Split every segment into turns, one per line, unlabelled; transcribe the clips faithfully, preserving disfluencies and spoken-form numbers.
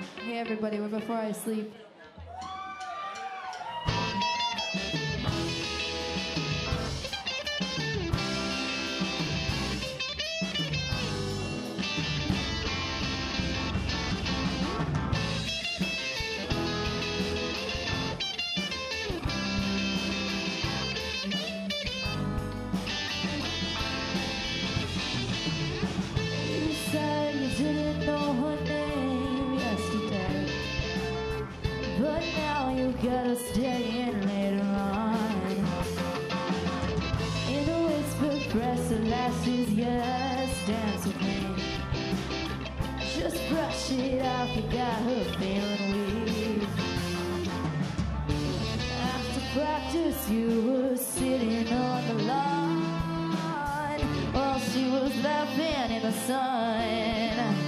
Hey everybody, we're Before I Sleep. You said you didn't know her name yesterday, but now you gotta stay in later on. In a whisper, press the last is yes, dance with me. Just brush it off, you got her feeling weak. After practice, you were sitting on the lawn while she was laughing in the sun.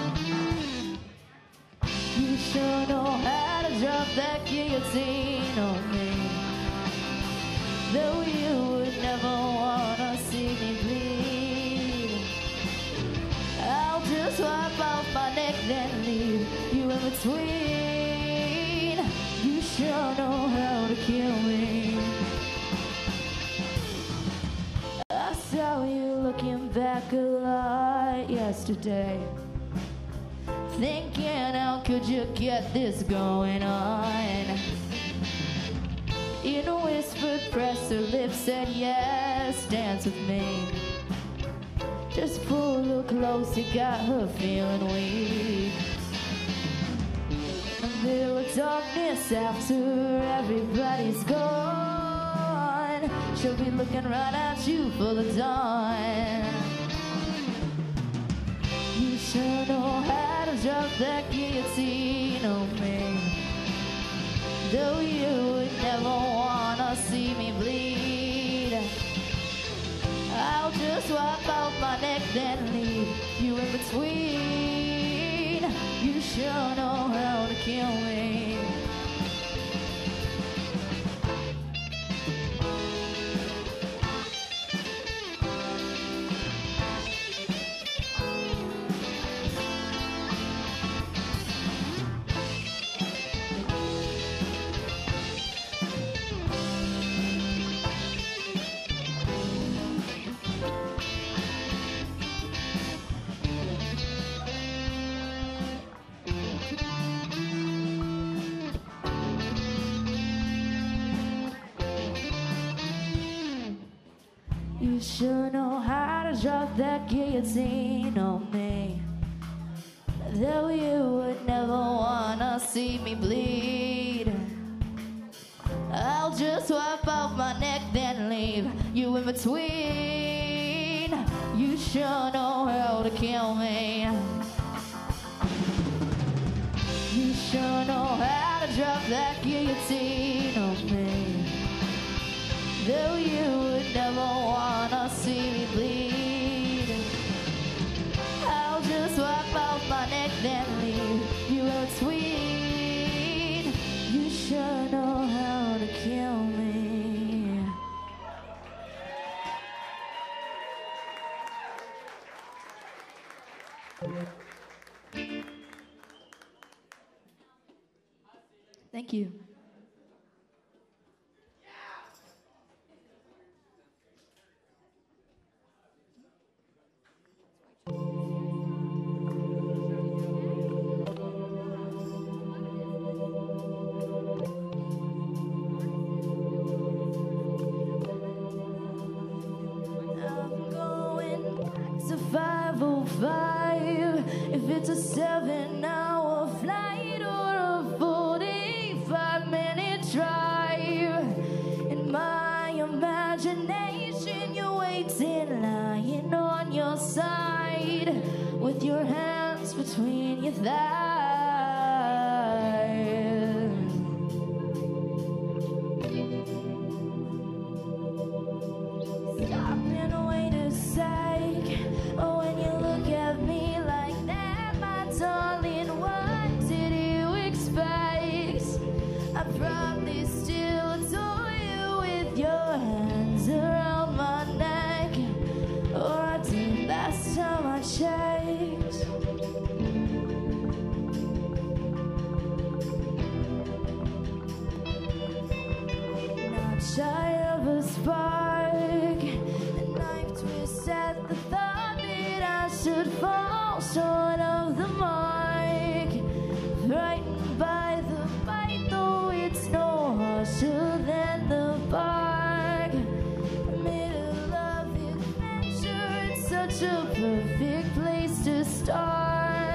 You sure know how to drop that guillotine on me, though you would never wanna see me bleed. I'll just wipe off my neck then leave you in between. You sure know how to kill me. I saw you looking back a lot yesterday, thinking how could you get this going on. In a whisper, press her lips, said yes, dance with me. Just pull her close, you got her feeling weak. And there was darkness after everybody's gone. She'll be looking right at you for the dawn. You sure know how to drop that guillotine on me, though you would never wanna see me bleed. I'll just wipe out my neck then leave you in between. You sure know how to kill me. You sure know how to drop that guillotine on me, though you would never wanna see me bleed. I'll just wipe off my neck then leave you in between. You sure know how to kill me. You sure know how to drop that guillotine on me, though you would never wanna see me bleed. I'll just wipe off my neck then leave you in between. You sure know how to kill me. Thank you. five oh five, if it's a seven hour flight or a forty-five Shy of a spark, a knife twist at the thought that I should fall short of the mark. Frightened by the bite, though it's no harsher than the bark. Middle of adventure, it's such a perfect place to start.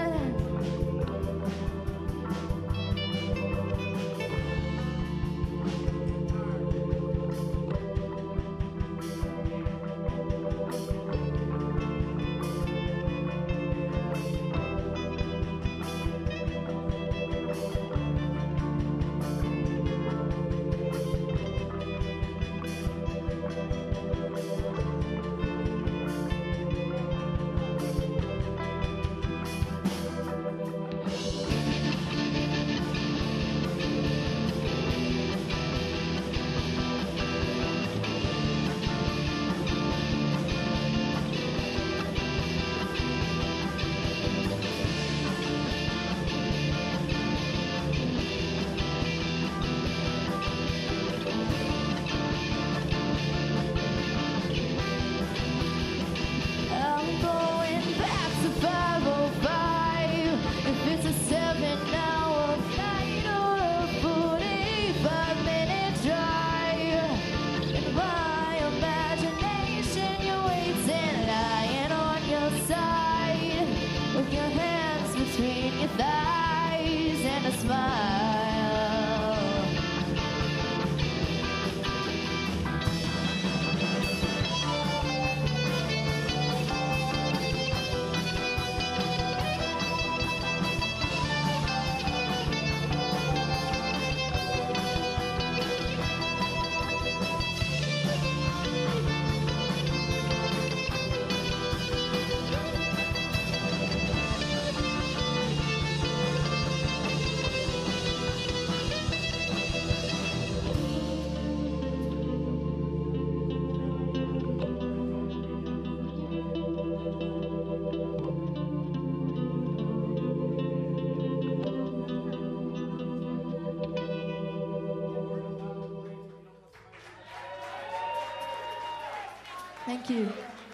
Thank you.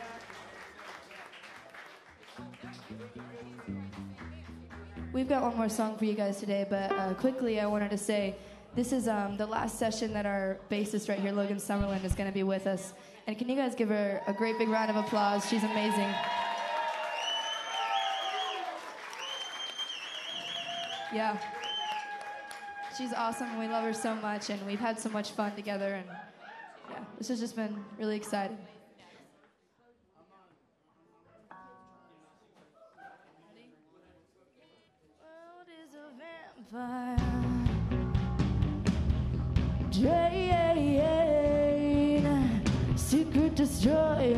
We've got one more song for you guys today, but uh, quickly I wanted to say this is um, the last session that our bassist right here, Logan Summerlin, is going to be with us. And can you guys give her a great big round of applause? She's amazing. Yeah. She's awesome. We love her so much, and we've had so much fun together. And yeah, this has just been really exciting. Drain, secret destroyers,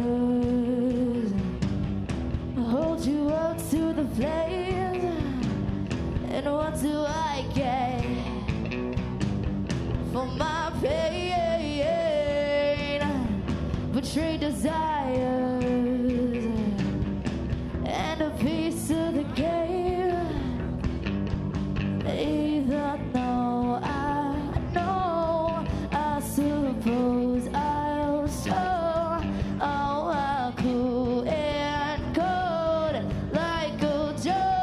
hold you out to the flames. And what do I get for my pain? Betrayed desires and a piece of the game. Even though I know, I suppose I'll show how I cool and cold like a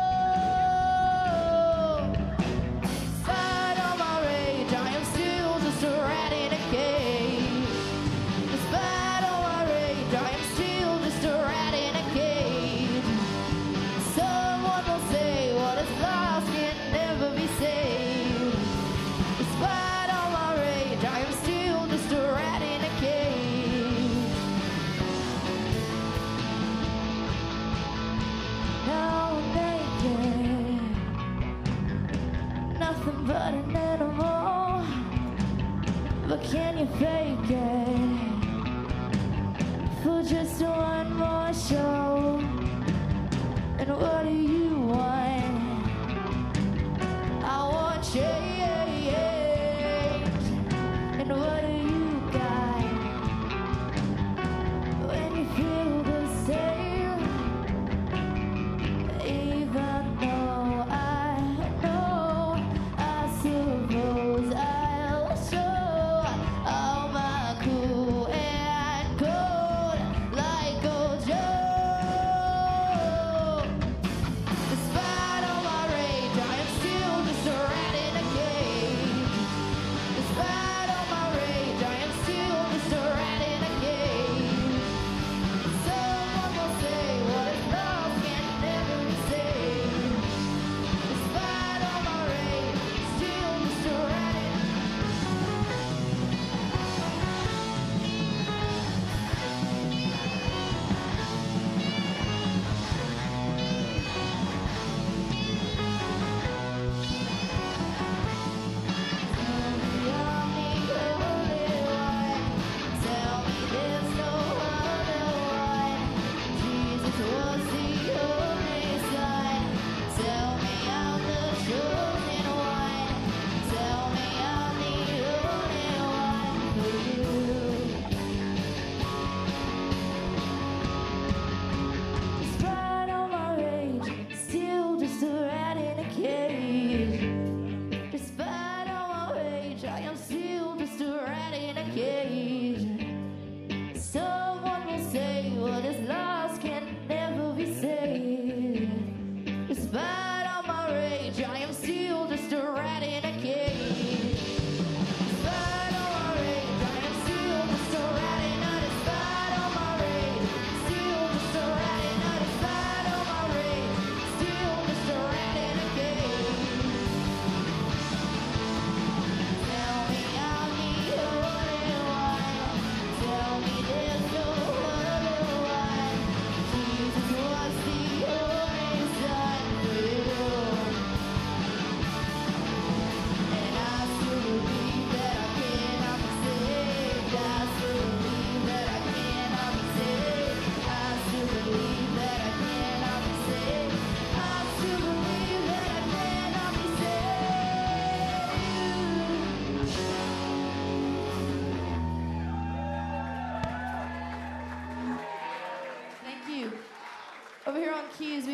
joke. Despite all my rage, I am still just a rat in a cage. Despite all my rage, I am still just a rat in a cage. Someone will say what is lost can never be saved. Despite all my rage, I am still just a rat in a cage. Now I'm naked, nothing but an animal. But can you fake it for just one more show? And what do you want? I want change. And what do you got? When you feel the same, even though I know, I suppose I'll show all my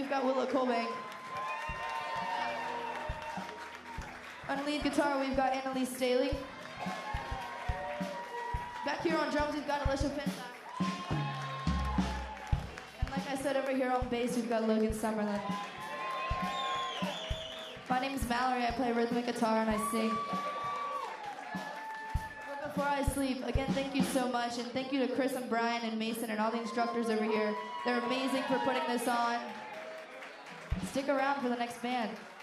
we've got Willow Colbank. On lead guitar, we've got Annalise Staley. Back here on drums, we've got Alicia Pinsack. And like I said, over here on bass, we've got Logan Summerlin. My name's Mallory. I play rhythmic guitar and I sing. But before I sleep, again, thank you so much, and thank you to Chris and Brian and Mason and all the instructors over here. They're amazing for putting this on. Stick around for the next band.